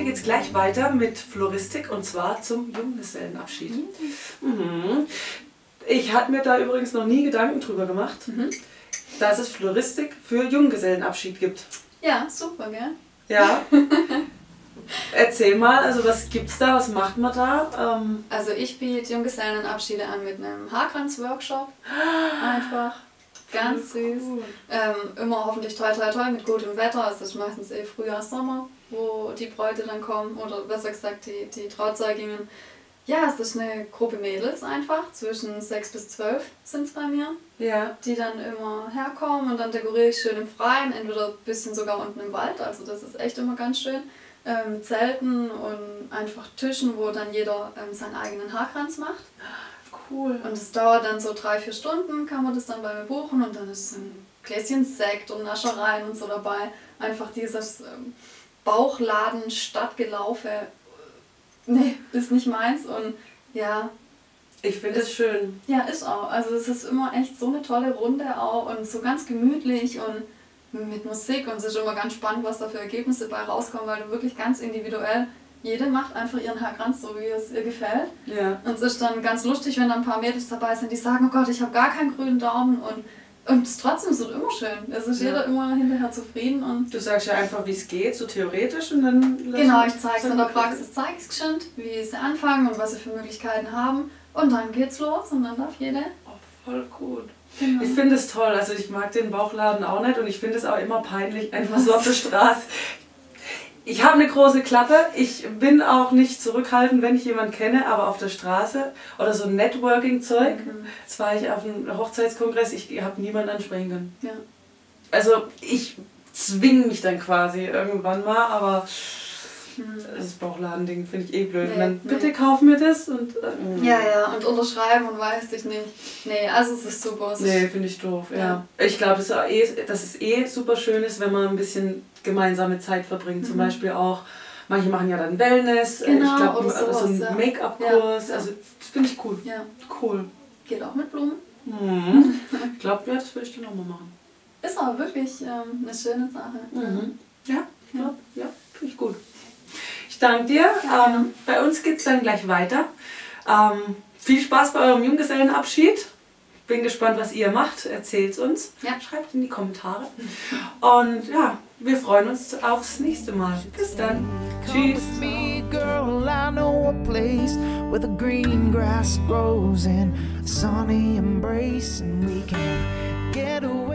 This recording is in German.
heute geht es gleich weiter mit Floristik und zwar zum Junggesellenabschied. Ich hatte mir da übrigens noch nie Gedanken drüber gemacht, dass es Floristik für Junggesellenabschied gibt. Ja, super, gell? Ja. Erzähl mal, also was gibt's da, was macht man da? Also ich biete Junggesellenabschiede an mit einem Haarkranz-Workshop. Einfach ganz süß. Cool. Immer hoffentlich toll mit gutem Wetter. Es ist meistens Frühjahr, Sommer, wo die Bräute dann kommen. Oder besser gesagt die Trauzeuginnen. Ja, es ist eine Gruppe Mädels einfach. Zwischen 6 bis 12 sind es bei mir. Ja. Die dann immer herkommen und dann dekoriere ich schön im Freien. Entweder ein bisschen sogar unten im Wald. Also das ist echt immer ganz schön. Mit Zelten und einfach Tischen, wo dann jeder seinen eigenen Haarkranz macht. Cool. Und es dauert dann so 3-4 Stunden, kann man das dann bei mir buchen und dann ist ein Gläschen Sekt und Naschereien und so dabei. Einfach dieses Bauchladen-Stadtgelaufe, nee, ist nicht meins und ja. Ich finde es schön. Ja, ist auch. Also es ist immer echt so eine tolle Runde auch und so ganz gemütlich und mit Musik und es ist immer ganz spannend, was da für Ergebnisse bei rauskommen, weil du wirklich ganz individuell, jede macht einfach ihren Haarkranz so, wie es ihr gefällt. Ja. Und es ist dann ganz lustig, wenn da ein paar Mädels dabei sind, die sagen, oh Gott, ich habe gar keinen grünen Daumen und trotzdem ist es immer schön. Es ist jeder immer hinterher zufrieden. Und du sagst ja einfach, wie es geht, so theoretisch und dann... Genau, ich zeige es in der Praxis, zeige ich es geschwind, wie sie anfangen und was sie für Möglichkeiten haben. Und dann geht's los und dann darf jeder. Oh, voll gut. Genau. Ich finde es toll, also ich mag den Bauchladen auch nicht und ich finde es auch immer peinlich, einfach so auf der Straße. Ich habe eine große Klappe, ich bin auch nicht zurückhaltend, wenn ich jemanden kenne, aber auf der Straße oder so Networking-Zeug, jetzt war ich auf einem Hochzeitskongress, ich habe niemanden ansprechen können. Ja. Also ich zwinge mich dann quasi irgendwann mal, aber das Bauchladending finde ich eh blöd. Nee, und dann, bitte kauf mir das und... Ja, und unterschreiben und weiß ich nicht. Nee, also es ist super. Nee, finde ich doof, ja. Ich glaube, dass es eh super schön ist, wenn man ein bisschen gemeinsame Zeit verbringt. Zum Beispiel auch, manche machen ja dann Wellness, genau, ich glaube sowas, so einen Make-up-Kurs, ja. also das finde ich cool. Ja. Cool. Geht auch mit Blumen. Ich glaube, ja, das würde ich dann auch mal machen. Ist aber wirklich eine schöne Sache. Ja, ja, finde ich gut. Ich danke dir. Bei uns geht es dann gleich weiter. Viel Spaß bei eurem Junggesellenabschied. Bin gespannt, was ihr macht. Erzählt uns. Ja. Schreibt in die Kommentare. Und ja, wir freuen uns aufs nächste Mal. Bis dann. Tschüss. Girl, I know a place where the green grass grows in a sunny embrace and we can get away.